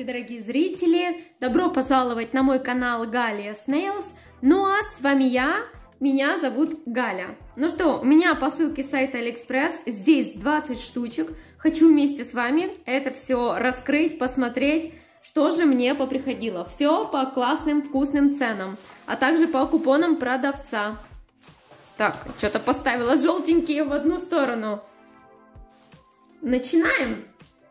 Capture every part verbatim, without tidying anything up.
Здравствуйте, дорогие зрители! Добро пожаловать на мой канал Галия Snails. Ну а с вами я, меня зовут Галя. Ну что, у меня посылки с сайта Алиэкспресс, здесь двадцать штучек. Хочу вместе с вами это все раскрыть, посмотреть, что же мне поприходило. Все по классным вкусным ценам, а также по купонам продавца. Так, что-то поставила желтенькие в одну сторону. Начинаем!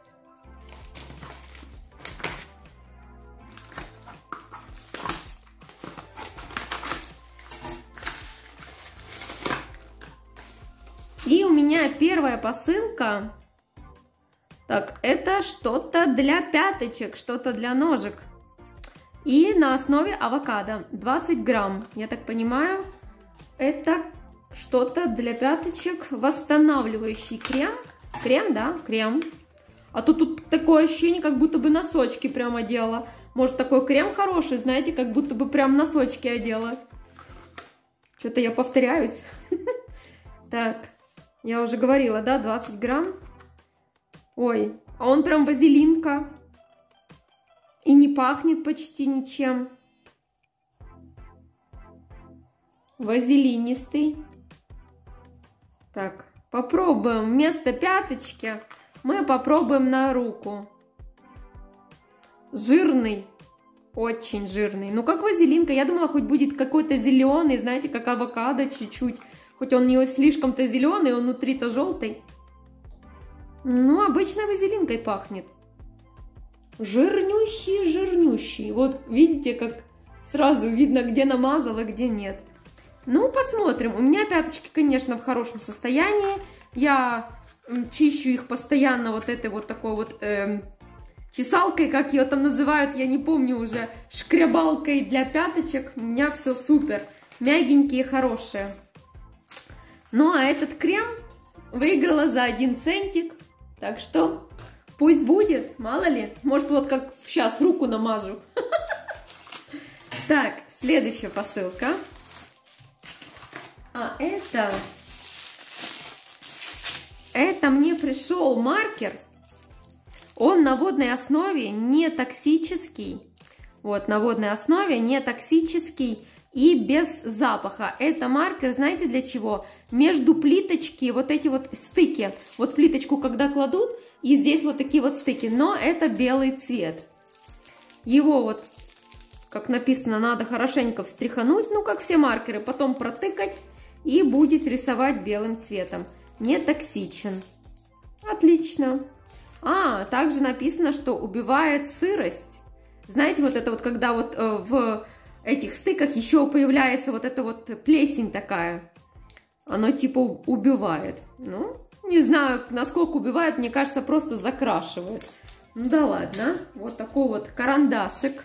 И у меня первая посылка. Так, это что-то для пяточек, что-то для ножек. И на основе авокадо. двадцать грамм, я так понимаю. Это что-то для пяточек. Восстанавливающий крем. Крем, да? Крем. А то тут такое ощущение, как будто бы носочки прям одела. Может, такой крем хороший, знаете, как будто бы прям носочки одела. Что-то я повторяюсь. Так. Я уже говорила, да, двадцать грамм. Ой, а он прям вазелинка. И не пахнет почти ничем. Вазелинистый. Так, попробуем. Вместо пяточки мы попробуем на руку. Жирный. Очень жирный. Ну, как вазелинка. Я думала, хоть будет какой-то зеленый, знаете, как авокадо чуть-чуть. Хоть он не слишком-то зеленый, он внутри-то желтый. Ну, обычной вазелинкой пахнет. Жирнющий, жирнющий. Вот видите, как сразу видно, где намазала, где нет. Ну, посмотрим. У меня пяточки, конечно, в хорошем состоянии. Я чищу их постоянно вот этой вот такой вот э, чесалкой, как ее там называют, я не помню уже, шкрябалкой для пяточек. У меня все супер. Мягенькие, хорошие. Ну, а этот крем выиграла за один центик. Так что пусть будет, мало ли. Может, вот как сейчас руку намажу. Так, следующая посылка. А это... Это мне пришел маркер. Он на водной основе, не токсический. Вот, на водной основе, не токсический. И без запаха. Это маркер, знаете, для чего? Между плиточки, вот эти вот стыки. Вот плиточку, когда кладут, и здесь вот такие вот стыки. Но это белый цвет. Его вот, как написано, надо хорошенько встряхануть, ну, как все маркеры. Потом протыкать и будет рисовать белым цветом. Не токсичен. Отлично. А, также написано, что убивает сырость. Знаете, вот это вот, когда вот э, в... этих стыках еще появляется вот эта вот плесень такая. Оно типа убивает. Ну, не знаю, насколько убивает, мне кажется, просто закрашивает. Ну да ладно. Вот такой вот карандашик.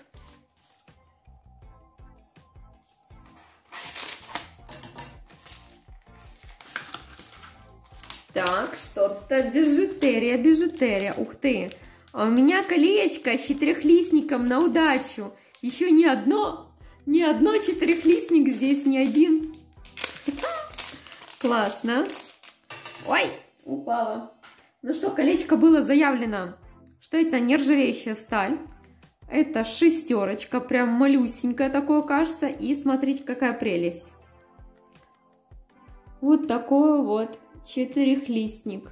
Так, что-то бижутерия, бижутерия. Ух ты. А у меня колечко с четырехлистником на удачу. Еще не одно. Ни одно четырехлистник здесь, ни один. Классно. Ой, упала. Ну что, колечко было заявлено, что это нержавеющая сталь. Это шестерочка, прям малюсенькая такое кажется. И смотрите, какая прелесть. Вот такой вот четырехлистник.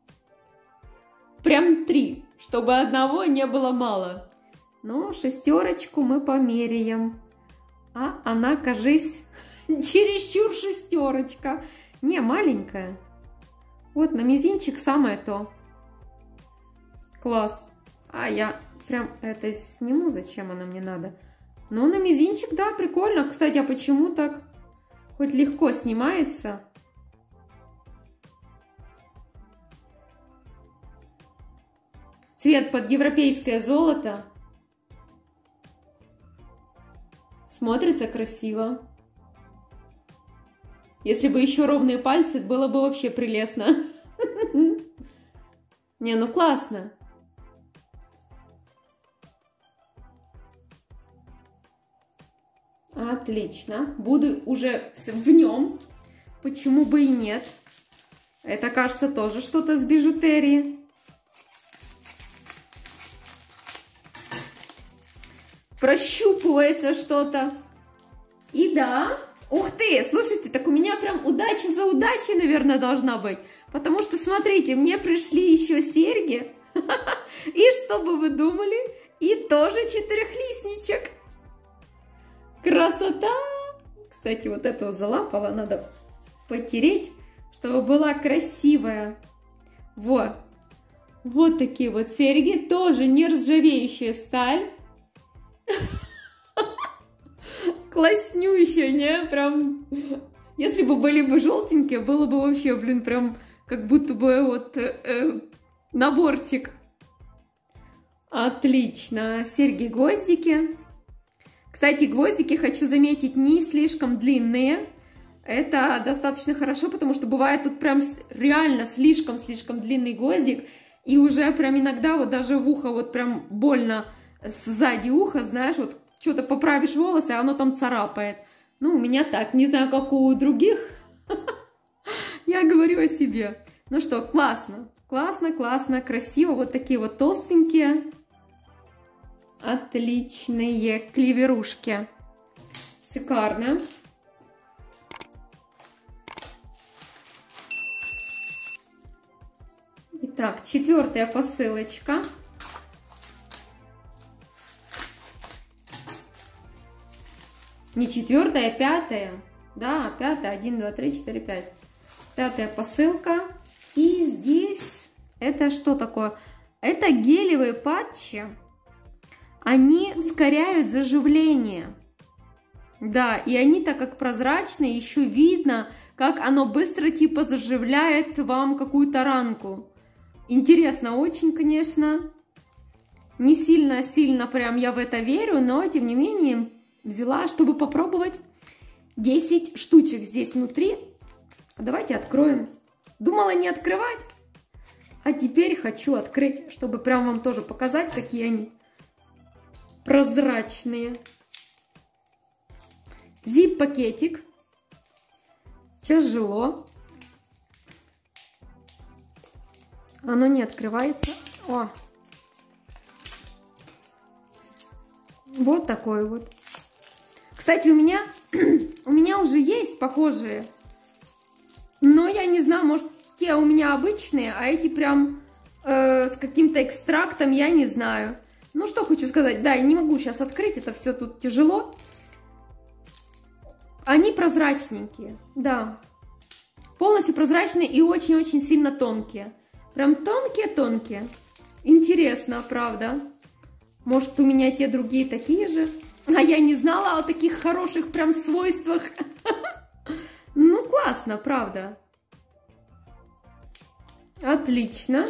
Прям три, чтобы одного не было мало. Ну, шестерочку мы померяем. А она, кажись, чересчур шестерочка. Не, маленькая. Вот на мизинчик самое то. Класс. А я прям это сниму, зачем оно мне надо. Ну, на мизинчик, да, прикольно. Кстати, а почему так? Хоть легко снимается. Цвет под европейское золото. Смотрится красиво. Если бы еще ровные пальцы, было бы вообще прелестно. Не, ну классно. Отлично. Буду уже в нем. Почему бы и нет? Это, кажется, тоже что-то с бижутерии. прощупывается что-то. И да, ух ты, слушайте, так у меня прям удача за удачей, наверное, должна быть. Потому что, смотрите, мне пришли еще серьги. И что бы вы думали? И тоже четырехлистничек. Красота! Кстати, вот этого залапала, надо потереть, чтобы была красивая. Вот. Вот такие вот серьги, тоже нержавеющая сталь. Класснющая, не? Прям, если бы были бы желтенькие, было бы вообще, блин, прям как будто бы вот э, наборчик. Отлично. Серьги-гвоздики. Кстати, гвоздики, хочу заметить, не слишком длинные. Это достаточно хорошо, потому что бывает тут прям реально слишком-слишком длинный гвоздик. И уже прям иногда вот даже в ухо вот прям больно сзади уха, знаешь, вот что-то поправишь волосы, а оно там царапает. Ну, у меня так, не знаю, как у других. Я говорю о себе. Ну что, классно, классно, классно, красиво. Вот такие вот толстенькие, отличные клеверушки. Шикарно. Итак, четвертая посылочка. Не четвертая, а пятая. Да, пятая. Один, два, три, четыре, пять. Пятая посылка. И здесь это что такое? Это гелевые патчи. Они ускоряют заживление. Да, и они, так как прозрачные, еще видно, как оно быстро типа заживляет вам какую-то ранку. Интересно очень, конечно. Не сильно-сильно прям я в это верю, но тем не менее взяла, чтобы попробовать. десять штучек здесь внутри. Давайте откроем. Думала не открывать, а теперь хочу открыть, чтобы прям вам тоже показать, какие они прозрачные. Зип-пакетик. Тяжело. Оно не открывается. О! Вот такой вот. Кстати, у меня, у меня уже есть похожие. Но я не знаю, может, те у меня обычные, а эти прям э, с каким-то экстрактом, я не знаю. Ну, что хочу сказать. Да, я не могу сейчас открыть, это все тут тяжело. Они прозрачненькие, да. Полностью прозрачные и очень-очень сильно тонкие. Прям тонкие-тонкие. Интересно, правда. Может, у меня те другие такие же? А я не знала о таких хороших прям свойствах. Ну, классно, правда. Отлично.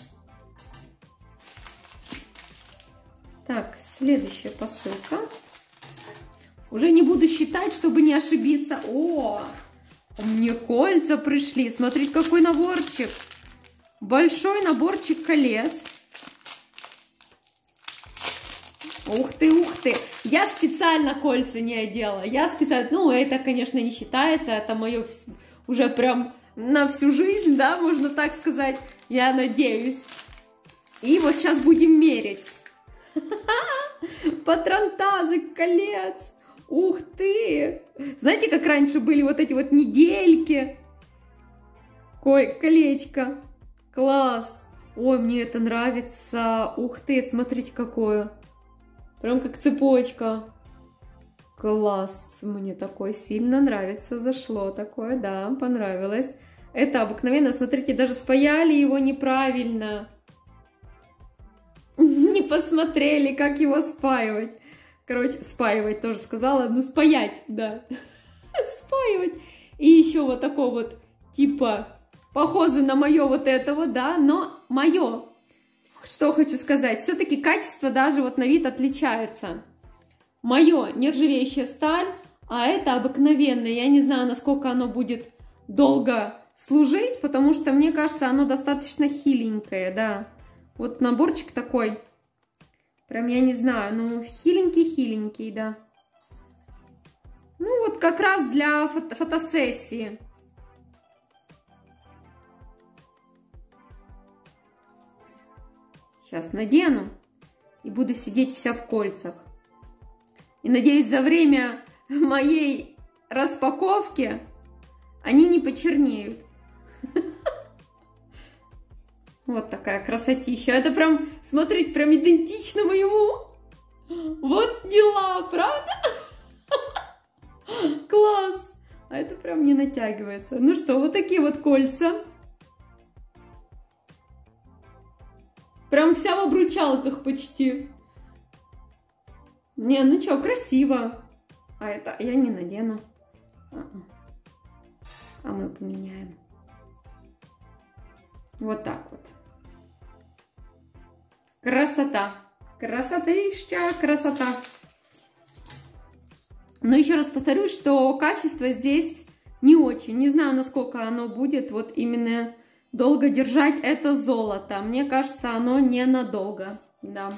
Так, следующая посылка. Уже не буду считать, чтобы не ошибиться. О, мне кольца пришли. Смотрите, какой наборчик. Большой наборчик колец. Ух ты, ух ты. Я специально кольца не одела. Я специально... Ну, это, конечно, не считается. Это мое уже прям на всю жизнь, да, можно так сказать. Я надеюсь. И вот сейчас будем мерить. Патронтажик колец. Ух ты. Знаете, как раньше были вот эти вот недельки? Ой, колечко. Класс. Ой, мне это нравится. Ух ты, смотрите, какое. Прям как цепочка. Класс. Мне такое сильно нравится. Зашло такое, да, понравилось. Это обыкновенно, смотрите, даже спаяли его неправильно. Не посмотрели, как его спаивать. Короче, спаивать тоже сказала. Ну, спаять, да. Спаивать. И еще вот такой вот, типа, похоже на мое вот это вот, да, но мое. Что хочу сказать, все-таки качество даже вот на вид отличается. Мое нержавеющая сталь, а это обыкновенное. Я не знаю, насколько оно будет долго служить, потому что, мне кажется, оно достаточно хиленькое, да. Вот наборчик такой, прям я не знаю, ну хиленький-хиленький, да. Ну вот как раз для фото фотосессии. Сейчас надену и буду сидеть вся в кольцах. И надеюсь, за время моей распаковки они не почернеют. Вот такая красотища. Это прям, смотрите, прям идентично моему. Вот дела, правда? Класс! А это прям не натягивается. Ну что, вот такие вот кольца. Прям вся в обручалках почти. Не, ну что, красиво. А это я не надену. А-а. А мы поменяем. Вот так вот. Красота. Красотища, красота. Но еще раз повторюсь, что качество здесь не очень. Не знаю, насколько оно будет вот именно долго держать это золото. Мне кажется, оно ненадолго. Да.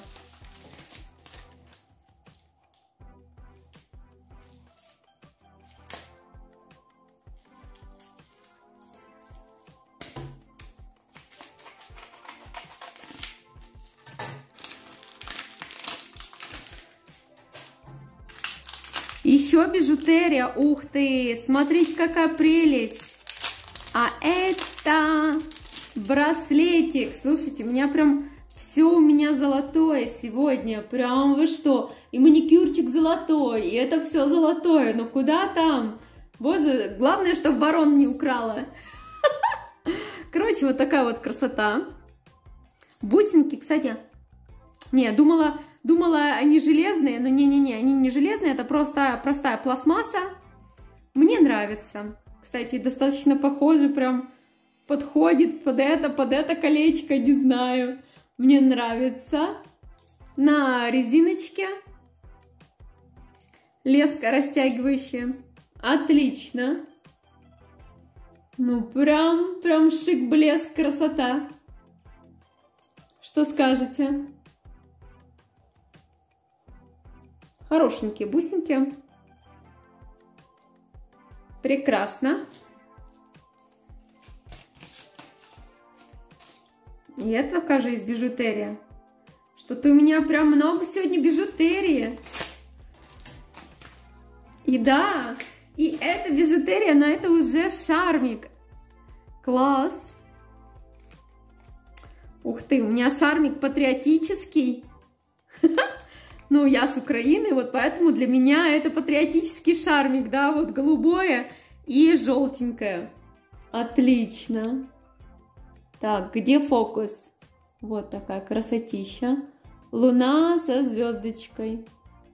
Еще бижутерия, ух ты, смотрите, какая прелесть. А это браслетик, слушайте, у меня прям все у меня золотое сегодня, прям вы что, и маникюрчик золотой, и это все золотое, но куда там? Боже, главное, чтобы ворон не украла. Короче, вот такая вот красота. Бусинки, кстати, не, думала... Думала, они железные, но не-не-не, они не железные, это просто простая пластмасса. Мне нравится. Кстати, достаточно похоже, прям подходит под это, под это колечко, не знаю. Мне нравится. На резиночке. Леска растягивающая. Отлично. Ну, прям, прям шик, блеск, красота. Что скажете? Хорошенькие бусинки. Прекрасно. И это, кажется, бижутерия. Что-то у меня прям много сегодня бижутерии. И да, и это бижутерия, но это уже шармик. Класс. Ух ты, у меня шармик патриотический. Ну, я с Украины, вот поэтому для меня это патриотический шармик, да, вот голубое и желтенькое. Отлично. Так, где фокус? Вот такая красотища. Луна со звездочкой.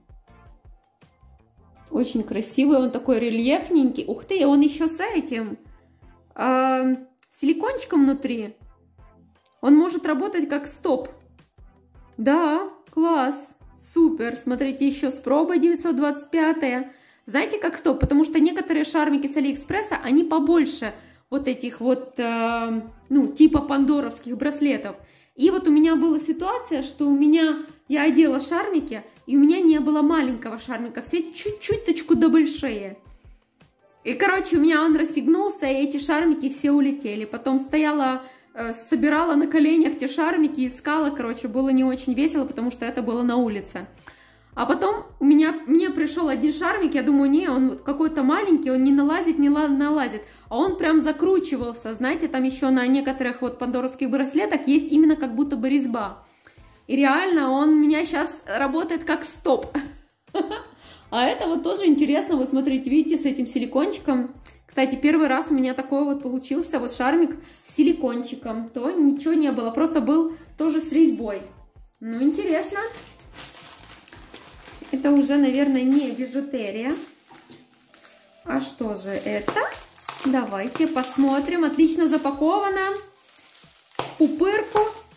Очень красивый, он такой рельефненький. Ух ты, он еще с этим, э, силикончиком внутри. Он может работать как стоп. Да, класс. Супер, смотрите, еще с пробой девятьсот двадцать пять. Знаете, как стоп? Потому что некоторые шармики с Алиэкспресса, они побольше вот этих вот, э, ну, типа пандоровских браслетов. И вот у меня была ситуация, что у меня, я одела шармики, и у меня не было маленького шармика, все чуть-чуть точку да большие. И, короче, у меня он расстегнулся, и эти шармики все улетели. Потом стояла... собирала на коленях те шармики, искала, короче, было не очень весело, потому что это было на улице. А потом у меня, мне пришел один шармик, я думаю, не, он какой-то маленький, он не налазит, не налазит, а он прям закручивался, знаете, там еще на некоторых вот пандоровских браслетах есть именно как будто бы резьба. И реально он у меня сейчас работает как стоп. А это вот тоже интересно, вот смотрите, видите, с этим силикончиком. Кстати, первый раз у меня такой вот получился вот шармик с силикончиком. То ничего не было, просто был тоже с резьбой. Ну, интересно. Это уже, наверное, не бижутерия. А что же это? Давайте посмотрим. Отлично запаковано. Пупырку.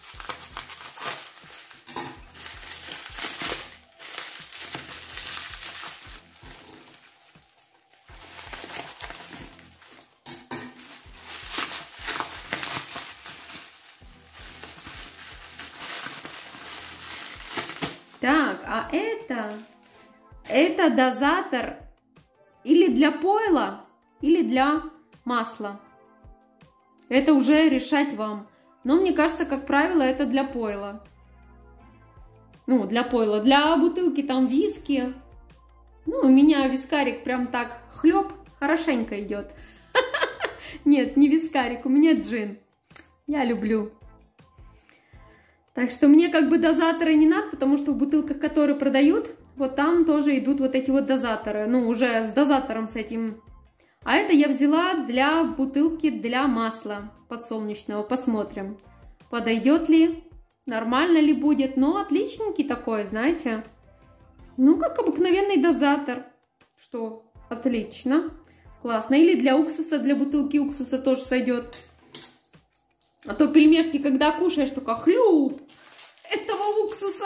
Так, а это, это дозатор или для пойла, или для масла. Это уже решать вам. Но мне кажется, как правило, это для пойла. Ну, для пойла. Для бутылки там виски, Ну, у меня вискарик прям так хлеб, хорошенько идет. Нет, не вискарик, у меня джин. Я люблю. Так что мне как бы дозаторы не надо, потому что в бутылках, которые продают, вот там тоже идут вот эти вот дозаторы. Ну, уже с дозатором с этим. А это я взяла для бутылки для масла подсолнечного. Посмотрим, подойдет ли, нормально ли будет. Но отличненький такой, знаете. Ну, как обыкновенный дозатор. Что, отлично. Классно. Или для уксуса, для бутылки уксуса тоже сойдет. А то пельмешки, когда кушаешь, только хлюп этого уксуса.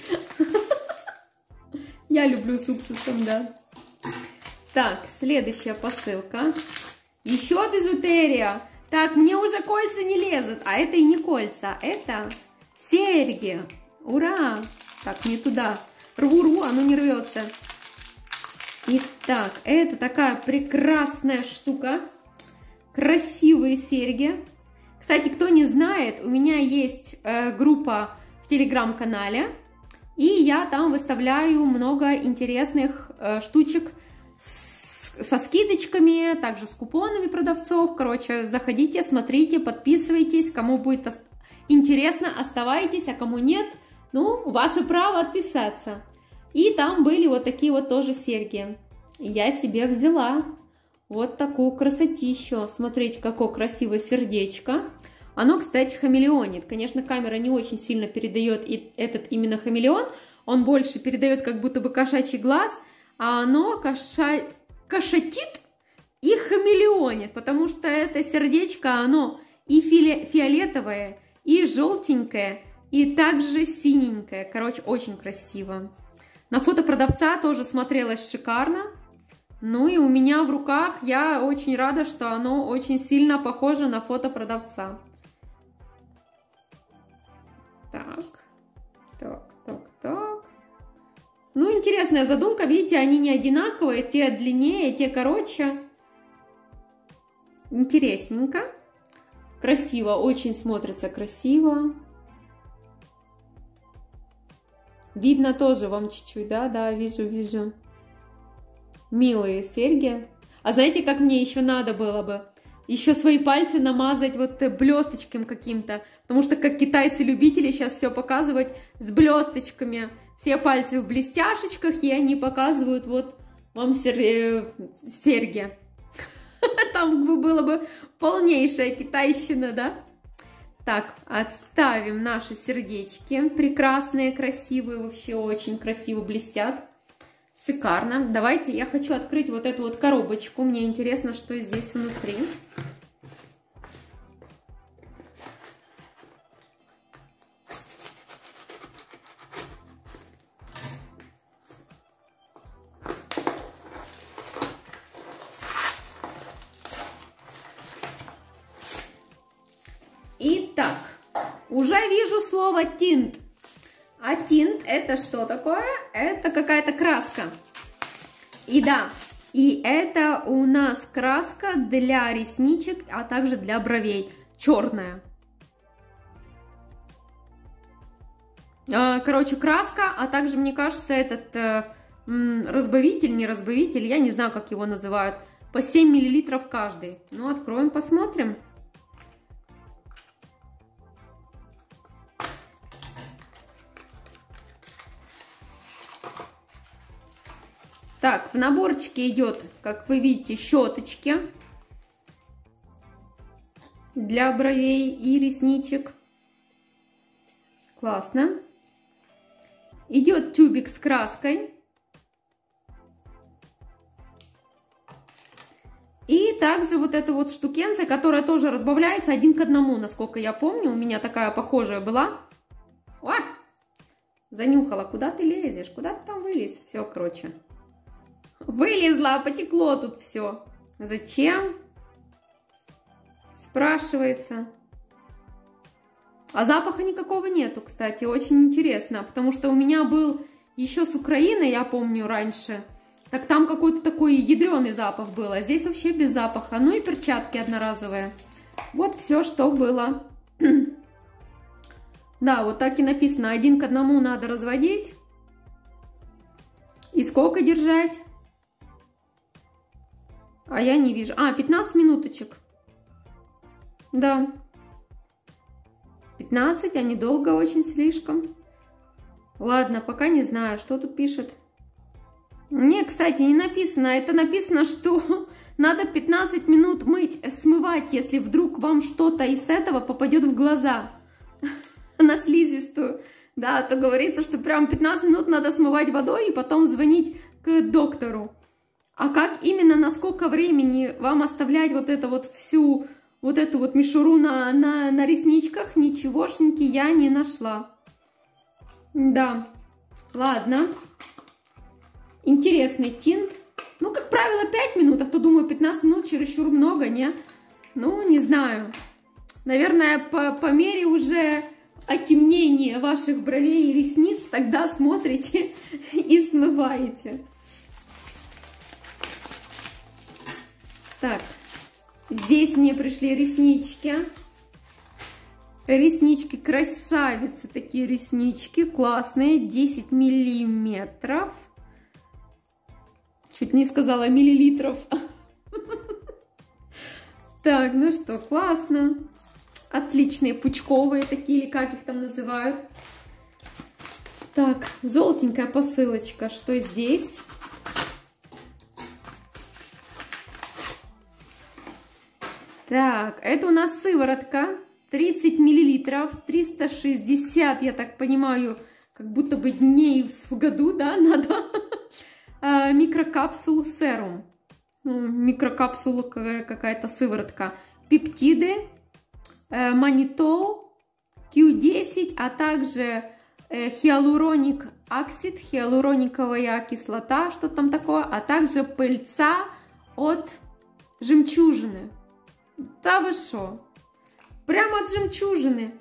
Я люблю с уксусом, да. Так, следующая посылка. Еще бижутерия. Так, мне уже кольца не лезут. А это и не кольца, это серьги. Ура! Так, не туда. Рву-рву, оно не рвется. Итак, это такая прекрасная штука. Красивые серьги. Кстати, кто не знает, у меня есть э, группа в телеграм-канале. И я там выставляю много интересных э, штучек с, со скидочками, также с купонами продавцов. Короче, заходите, смотрите, подписывайтесь. Кому будет интересно, оставайтесь, а кому нет, ну, ваше право отписаться. И там были вот такие вот тоже серьги. Я себе взяла вот такую красотищу. Смотрите, какое красивое сердечко. Оно, кстати, хамелеонит. Конечно, камера не очень сильно передает и этот именно хамелеон. Он больше передает как будто бы кошачий глаз, а оно коша... кошатит и хамелеонит, потому что это сердечко, оно и фи... фиолетовое, и желтенькое, и также синенькое. Короче, очень красиво. На фото продавца тоже смотрелось шикарно. Ну и у меня в руках я очень рада, что оно очень сильно похоже на фото продавца. Так, так, так, так. Ну, интересная задумка. Видите, они не одинаковые. Те длиннее, те короче. Интересненько. Красиво, очень смотрится красиво. Видно тоже вам чуть-чуть, да? Да, вижу, вижу. Милые серьги. А знаете, как мне еще надо было бы? Еще свои пальцы намазать вот блесточком каким-то. Потому что как китайцы-любители сейчас все показывать с блесточками. Все пальцы в блестяшечках, и они показывают вот вам сер... серьги. Там бы было бы полнейшая китайщина, да? Так, отставим наши сердечки. Прекрасные, красивые, вообще очень красиво блестят. Шикарно. Давайте, я хочу открыть вот эту вот коробочку. Мне интересно, что здесь внутри. Итак, уже вижу слово тинт. А тинт это что такое? Это какая-то краска. И да, и это у нас краска для ресничек, а также для бровей. Черная. Короче, краска, а также, мне кажется, этот э, разбавитель, не разбавитель, я не знаю, как его называют, по семь миллилитров каждый. Ну, откроем, посмотрим. Так, в наборчике идет, как вы видите, щеточки для бровей и ресничек. Классно. Идет тюбик с краской. И также вот эта вот штукенция, которая тоже разбавляется один к одному, насколько я помню. У меня такая похожая была. О! Занюхала. Куда ты лезешь? Куда ты там вылез? Все, короче. Вылезла, потекло тут все. Зачем? Спрашивается. А запаха никакого нету, кстати. Очень интересно, потому что у меня был еще с Украины, я помню, раньше. Так там какой-то такой ядреный запах был, а здесь вообще без запаха. Ну и перчатки одноразовые. Вот все, что было. Да, вот так и написано. Один к одному надо разводить. И сколько держать? А я не вижу. А, пятнадцать минуточек. Да. пятнадцать, а недолго очень слишком. Ладно, пока не знаю, что тут пишет. Мне, кстати, не написано. Это написано, что надо пятнадцать минут мыть, смывать, если вдруг вам что-то из этого попадет в глаза. На слизистую. Да, то говорится, что прям пятнадцать минут надо смывать водой и потом звонить к доктору. А как именно, на сколько времени вам оставлять вот это вот всю, вот эту вот мишуру на, на, на ресничках, ничегошеньки я не нашла. Да, ладно. Интересный тинт. Ну, как правило, пять минут, а то, думаю, пятнадцать минут чересчур много, не? Ну, не знаю. Наверное, по, по мере уже отемнения ваших бровей и ресниц тогда смотрите и смываете. Так, здесь мне пришли реснички. Реснички красавицы, такие реснички, классные, десять миллиметров. Чуть не сказала миллилитров. Так, ну что, классно. Отличные, пучковые такие, или как их там называют. Так, желтенькая посылочка. Что здесь? Так, это у нас сыворотка. тридцать миллилитров, триста шестьдесят, я так понимаю, как будто бы дней в году, да, надо. Микрокапсул серум. Микрокапсула какая-то сыворотка. Пептиды, манитол, кью десять, а также хиалуроник оксид, хиалурониковая кислота, что там такое, а также пыльца от жемчужины. Да вы шо? Прямо от жемчужины.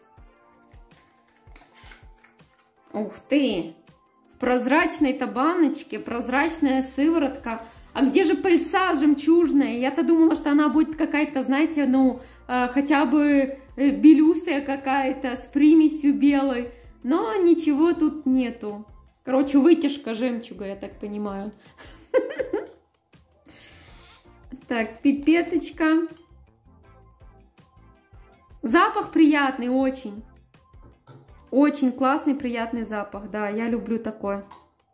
Ух ты! В прозрачной-то баночке, прозрачная сыворотка. А где же пыльца жемчужная? Я-то думала, что она будет какая-то, знаете, ну, э, хотя бы э, белюсая какая-то, с примесью белой. Но ничего тут нету. Короче, вытяжка жемчуга, я так понимаю. Так, пипеточка. Запах приятный очень. Очень классный, приятный запах. Да, я люблю такой.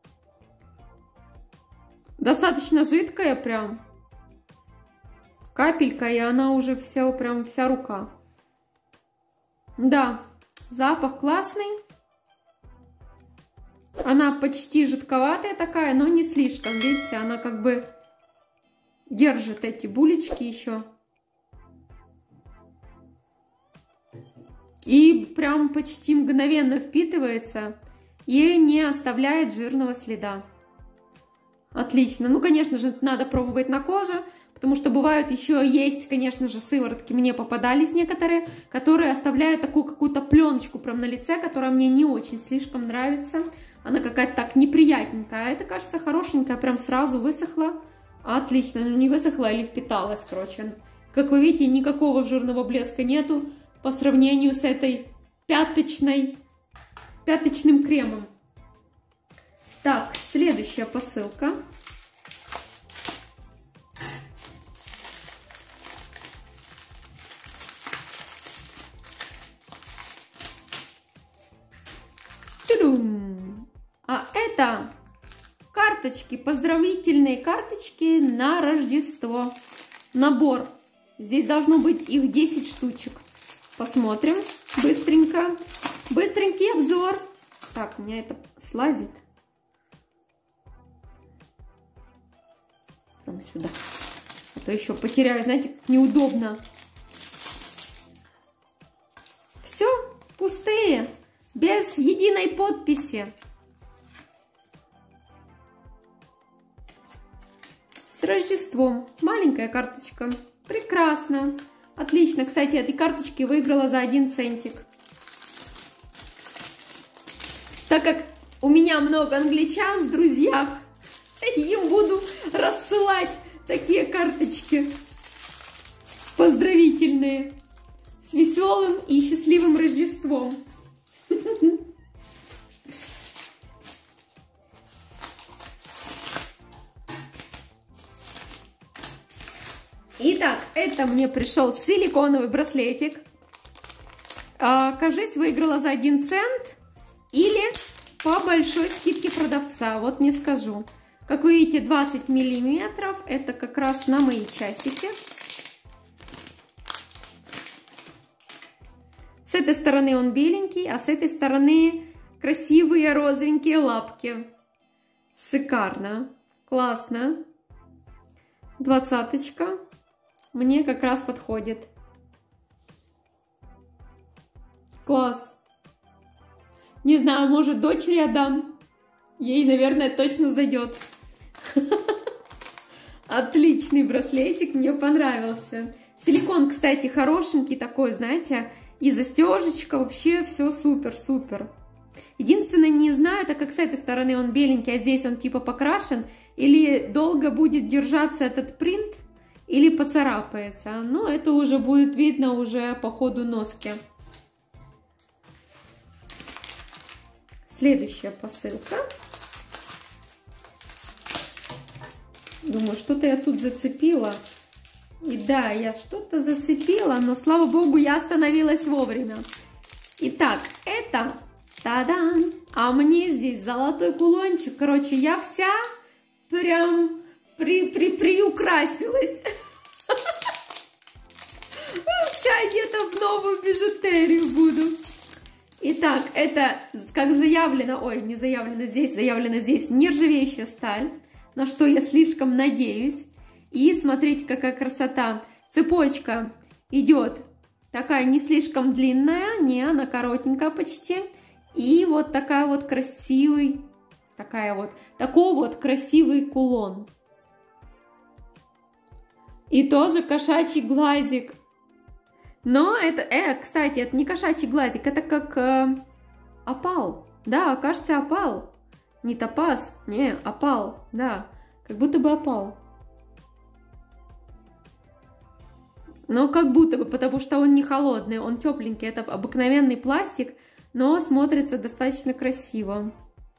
Достаточно жидкая прям. Капелька, и она уже вся, прям вся рука. Да, запах классный. Она почти жидковатая такая, но не слишком. Видите, она как бы держит эти булечки еще. И прям почти мгновенно впитывается и не оставляет жирного следа. Отлично. Ну, конечно же, надо пробовать на коже, потому что бывают еще есть, конечно же, сыворотки, мне попадались некоторые, которые оставляют такую какую-то пленочку прям на лице, которая мне не очень слишком нравится. Она какая-то так неприятненькая. А это, кажется, хорошенькая, прям сразу высохла. Отлично. Ну, не высохла или впиталась, короче. Как вы видите, никакого жирного блеска нету по сравнению с этой пяточной, пяточным кремом. Так, следующая посылка. Тю-дум! А это карточки, поздравительные карточки на Рождество. Набор. Здесь должно быть их десять штучек. Посмотрим быстренько. Быстренький обзор. Так, у меня это слазит. Прямо сюда. А то еще потеряю, знаете, неудобно. Все, пустые, без единой подписи. С Рождеством. Маленькая карточка. Прекрасно. Отлично. Кстати, эти карточки выиграла за один центик. Так как у меня много англичан в друзьях, им буду рассылать такие карточки поздравительные с веселым и счастливым Рождеством. это мне пришел силиконовый браслетик. А, кажись, выиграла за один цент или по большой скидке продавца. Вот не скажу. Как вы видите, двадцать миллиметров. Это как раз на мои часики. С этой стороны он беленький, а с этой стороны красивые розовенькие лапки. Шикарно. Классно. Двадцаточка. Мне как раз подходит. Класс. Не знаю, может, дочери отдам. Ей, наверное, точно зайдет. Отличный браслетик, мне понравился. Силикон, кстати, хорошенький такой, знаете, и застежечка, вообще все супер-супер. Единственное, не знаю, так как с этой стороны он беленький, а здесь он типа покрашен, или долго будет держаться этот принт, или поцарапается. Но это уже будет видно уже по ходу носки. Следующая посылка. Думаю, что-то я тут зацепила. И да, я что-то зацепила, но, слава богу, я остановилась вовремя. Итак, это... Та-дам! А мне здесь золотой кулончик. Короче, я вся прям при, при, приукрасилась. Вся одета в новую бижутерию буду. Итак, это, как заявлено, ой, не заявлено здесь, заявлено здесь, нержавеющая сталь, на что я слишком надеюсь. И смотрите, какая красота. Цепочка идет такая не слишком длинная, не, она коротенькая почти. И вот такая вот красивый, такая вот, такой вот красивый кулон. И тоже кошачий глазик. Но это, э, кстати, это не кошачий глазик, это как э, опал. Да, кажется, опал. Не топаз, не, опал, да, как будто бы опал. Но как будто бы, потому что он не холодный, он тепленький, это обыкновенный пластик, но смотрится достаточно красиво.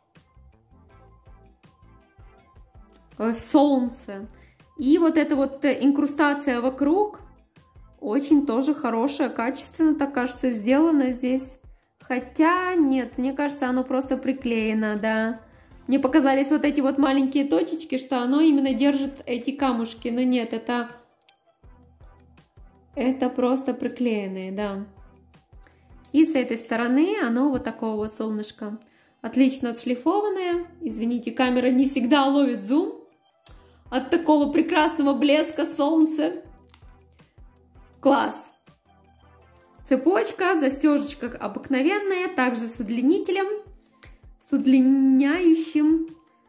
Солнце. И вот эта вот инкрустация вокруг очень тоже хорошая, качественно, так кажется, сделано здесь. Хотя нет, мне кажется, оно просто приклеено, да. Мне показались вот эти вот маленькие точечки, что оно именно держит эти камушки. Но нет, это, это просто приклеенные, да. И с этой стороны оно вот такого вот солнышко. Отлично отшлифованное. Извините, камера не всегда ловит зум. От такого прекрасного блеска солнца. Класс. Цепочка, застежечка обыкновенная, также с удлинителем, с удлиняющим.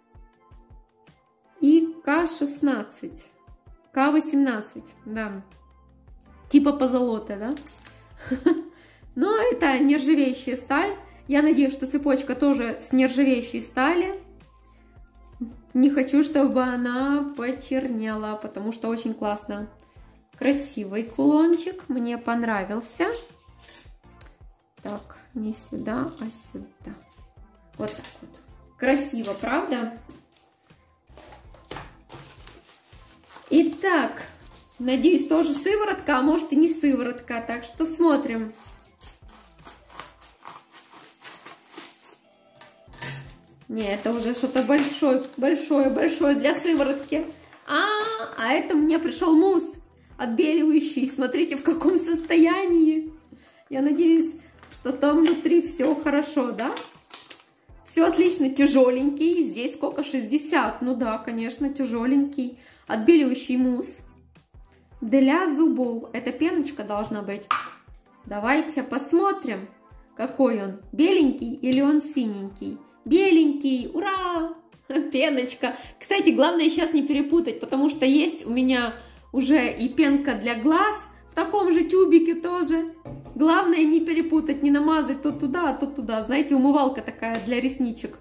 И ка шестнадцать, ка восемнадцать, да. Типа позолота, да? Но это нержавеющая сталь. Я надеюсь, что цепочка тоже с нержавеющей стали. Не хочу, чтобы она почернела, потому что очень классно. Красивый кулончик, мне понравился. Так, не сюда, а сюда. Вот так вот. Красиво, правда? Итак, надеюсь, тоже сыворотка, а может и не сыворотка. Так что смотрим. Не, это уже что-то большое, большое, большое для сыворотки. А, а это мне пришел мусс отбеливающий. Смотрите, в каком состоянии. Я надеюсь, что там внутри все хорошо, да? Все отлично, тяжеленький. Здесь сколько? шестьдесят. Ну да, конечно, тяжеленький. Отбеливающий мусс для зубов. Эта пеночка должна быть. Давайте посмотрим, какой он. Беленький или он синенький? Беленький, ура! Пеночка. Кстати, главное сейчас не перепутать, потому что есть у меня уже и пенка для глаз в таком же тюбике тоже. Главное не перепутать, не намазать то туда, а то туда. Знаете, умывалка такая для ресничек.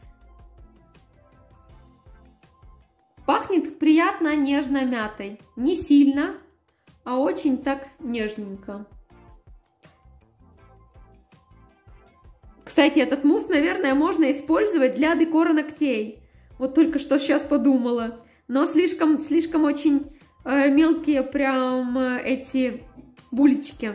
Пахнет приятно нежно мятой. Не сильно, а очень так нежненько. Кстати, этот мусс, наверное, можно использовать для декора ногтей. Вот только что сейчас подумала. Но слишком, слишком очень э, мелкие прям э, эти булечки.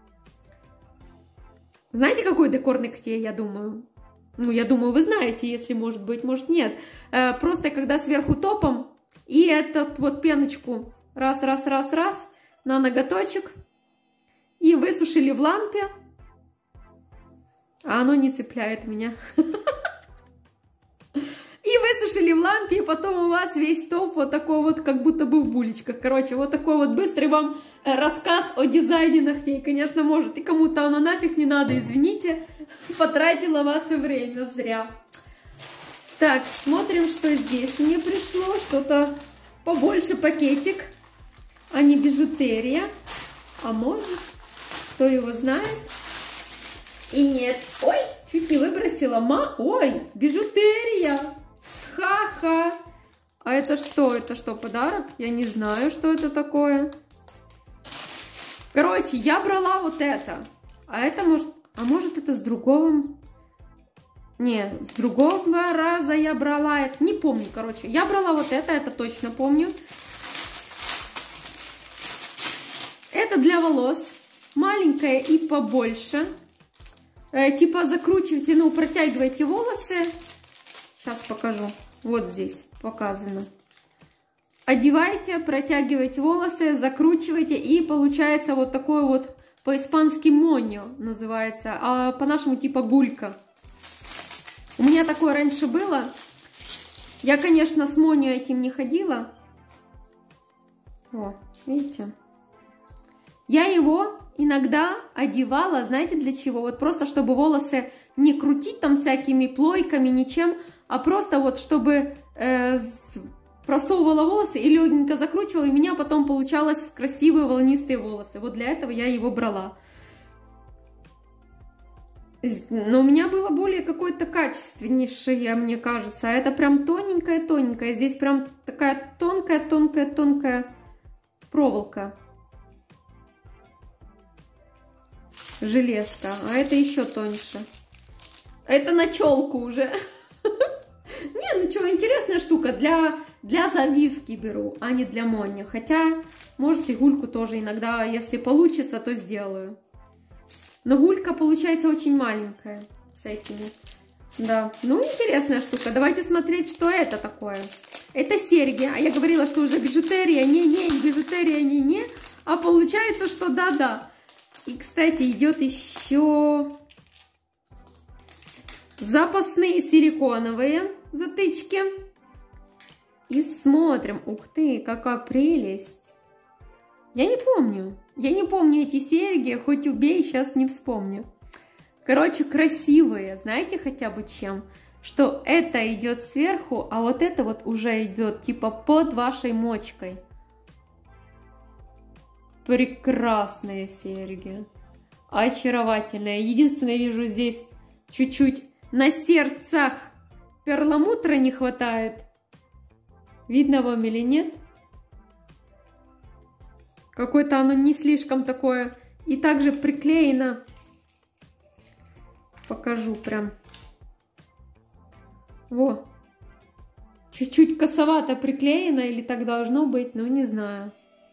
Знаете, какой декор ногтей, я думаю? Ну, я думаю, вы знаете, если может быть, может нет. Э, просто когда сверху топом, и этот вот пеночку раз, раз, раз, раз на ноготочек, и высушили в лампе, а оно не цепляет меня. И высушили в лампе, и потом у вас весь топ вот такой вот, как будто бы в булечках. Короче, вот такой вот быстрый вам рассказ о дизайне ногтей. Конечно, может, и кому-то оно нафиг не надо, извините. Потратила ваше время зря. Так, смотрим, что здесь мне пришло. Что-то побольше пакетик, а не бижутерия. А может, кто его знает? И нет. Ой, чуть не выбросила. Ма... Ой, бижутерия. Ха-ха. А это что? Это что, подарок? Я не знаю, что это такое. Короче, я брала вот это. А это может... А может это с другого... Не, с другого раза я брала это. Не помню, короче. Я брала вот это, это точно помню. Это для волос. Маленькое и побольше. Э, типа закручивайте, ну, протягивайте волосы. Сейчас покажу. Вот здесь показано. Одевайте, протягивайте волосы, закручивайте, и получается вот такой вот по-испански моньо называется, а по-нашему типа гулька. У меня такое раньше было. Я, конечно, с моньо этим не ходила. О, видите? Я его иногда одевала, знаете, для чего? Вот просто, чтобы волосы не крутить там всякими плойками, ничем, а просто вот, чтобы э, просовывала волосы и легенько закручивала, и у меня потом получалось красивые волнистые волосы. Вот для этого я его брала. Но у меня было более какое-то качественнейшее, мне кажется. А это прям тоненькая-тоненькая. Здесь прям такая тонкая-тонкая-тонкая проволока. Железка. А это еще тоньше. Это на челку уже. Не, ну что, интересная штука. Для, для завивки беру, а не для моньо. Хотя, может, и гульку тоже иногда, если получится, то сделаю. Но гулька получается очень маленькая с этими. Да, ну интересная штука. Давайте смотреть, что это такое. Это серьги. А я говорила, что уже бижутерия. Не-не, бижутерия, не-не. А получается, что да-да. И, кстати, идет еще запасные силиконовые затычки. И смотрим. Ух ты, какая прелесть. Я не помню. Я не помню эти серьги, хоть убей, сейчас не вспомню. Короче, красивые. Знаете хотя бы чем? Что это идет сверху, а вот это вот уже идет типа под вашей мочкой. Прекрасные серьги. Очаровательные. Единственное, вижу здесь чуть-чуть на сердцах перламутра не хватает. Видно вам или нет? Какое-то оно не слишком такое. И также приклеено. Покажу прям. Во. Чуть-чуть косовато приклеено. Или так должно быть. Ну, не знаю.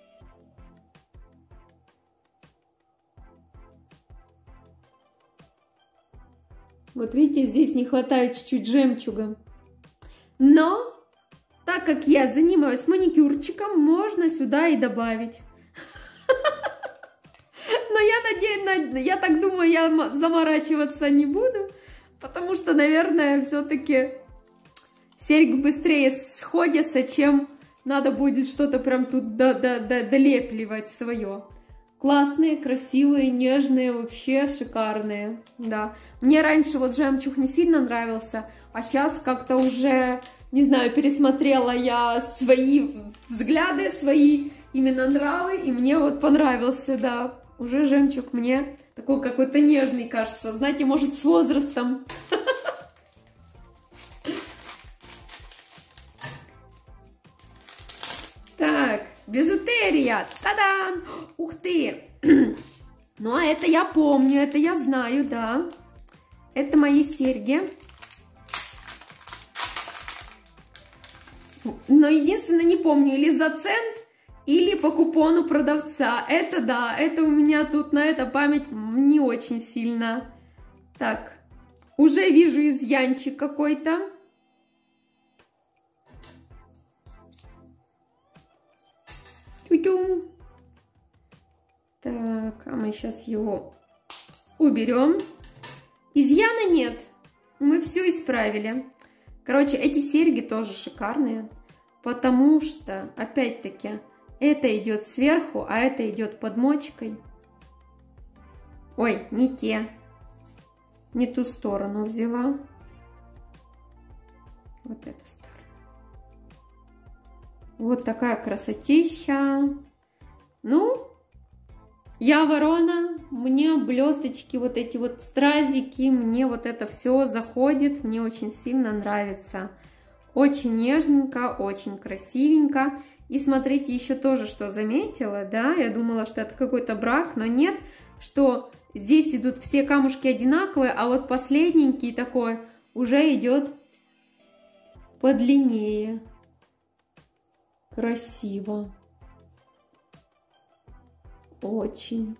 Вот видите, здесь не хватает чуть-чуть жемчуга. Но, так как я занимаюсь маникюрчиком, можно сюда и добавить. Но я надеюсь, я так думаю, я заморачиваться не буду, потому что, наверное, все-таки серьги быстрее сходятся, чем надо будет что-то прям тут долепливать свое. Классные, красивые, нежные, вообще шикарные, да. Мне раньше вот жемчуг не сильно нравился, а сейчас как-то уже, не знаю, пересмотрела я свои взгляды, свои именно нравы, и мне вот понравился, да. Уже жемчуг мне такой какой-то нежный, кажется. Знаете, может, с возрастом. Так, бижутерия. Та-дан! Ух ты! Ну, а это я помню, это я знаю, да. Это мои серьги. Но единственное, не помню, или за цент, или по купону продавца. Это да, это у меня тут на это память не очень сильно. Так, уже вижу изъянчик какой-то. Тю-тю. Так, а мы сейчас его уберем. Изъяна нет, мы все исправили. Короче, эти серьги тоже шикарные, потому что, опять-таки, это идет сверху, а это идет под мочкой. Ой, не те. Не ту сторону взяла. Вот эту сторону. Вот такая красотища. Ну, я ворона, мне блесточки, вот эти вот стразики, мне вот это все заходит, мне очень сильно нравится. Очень нежненько, очень красивенько. И смотрите, еще тоже, что заметила, да, я думала, что это какой-то брак, но нет, что здесь идут все камушки одинаковые, а вот последненький такой уже идет подлиннее. Красиво. Очень.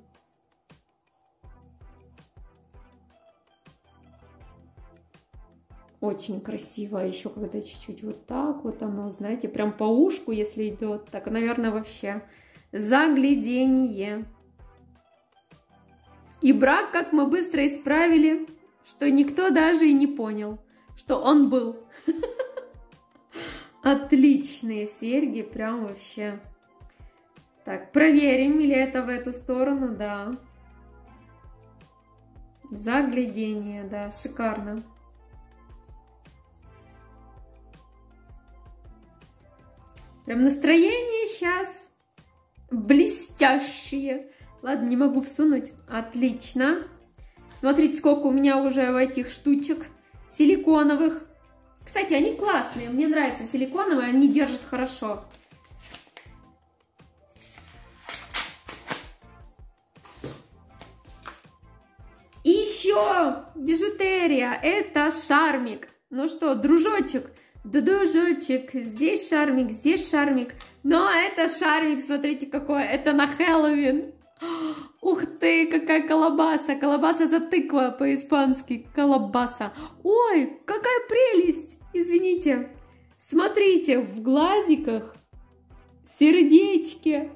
Очень красиво. Еще когда чуть-чуть вот так вот оно, знаете, прям по ушку, если идет, так, наверное, вообще загляденье. И брак, как мы быстро исправили, что никто даже и не понял, что он был. Отличные серьги, прям вообще. Так, проверим, или это в эту сторону, да. Загляденье, да, шикарно. Прям настроение сейчас блестящее. Ладно, не могу всунуть. Отлично. Смотрите, сколько у меня уже в этих штучек силиконовых. Кстати, они классные. Мне нравятся силиконовые, они держат хорошо. И еще бижутерия. Это шармик. Ну что, дружочек, дружочек. Здесь шармик, здесь шармик. Но это шармик, смотрите какой. Это на Хэллоуин. Ух ты, какая колобаса. Колобаса — это тыква по-испански. Колобаса. Ой, какая прелесть. Извините. Смотрите, в глазиках сердечки.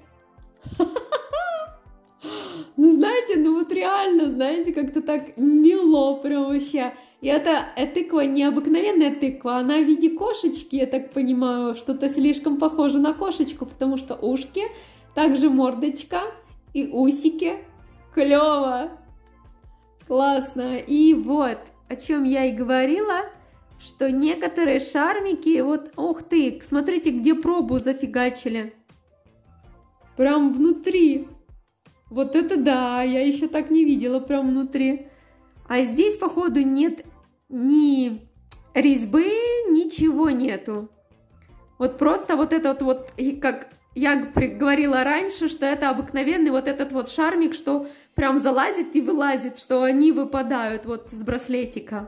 Ну, знаете, ну вот реально, знаете, как-то так мило прям вообще. И это, эта тыква необыкновенная тыква, она в виде кошечки, я так понимаю, что-то слишком похоже на кошечку, потому что ушки, также мордочка и усики. Клево! Классно! И вот, о чем я и говорила, что некоторые шармики, вот, ух ты, смотрите, где пробу зафигачили. Прям внутри. Вот это да, я еще так не видела, прям внутри. А здесь, походу, нет ни резьбы, ничего нету. Вот просто вот этот вот, как я говорила раньше, что это обыкновенный вот этот вот шармик, что прям залазит и вылазит, что они выпадают вот с браслетика.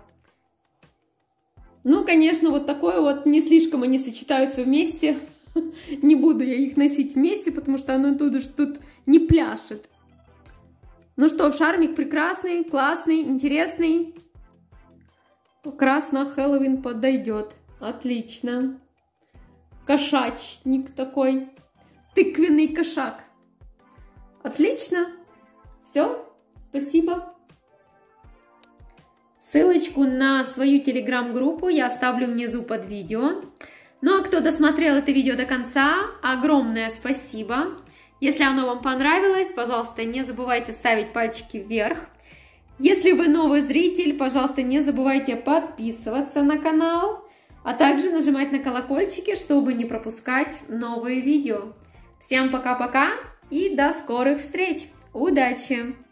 Ну, конечно, вот такое вот не слишком они сочетаются вместе. Не буду я их носить вместе, потому что оно тут уж тут не пляшет. Ну что, шармик прекрасный, классный, интересный. Как раз на Хэллоуин подойдет. Отлично. Кошачник такой. Тыквенный кошак. Отлично. Все, спасибо. Ссылочку на свою телеграм-группу я оставлю внизу под видео. Ну а кто досмотрел это видео до конца, огромное спасибо. Если оно вам понравилось, пожалуйста, не забывайте ставить пальчики вверх. Если вы новый зритель, пожалуйста, не забывайте подписываться на канал, а также нажимать на колокольчики, чтобы не пропускать новые видео. Всем пока-пока и до скорых встреч! Удачи!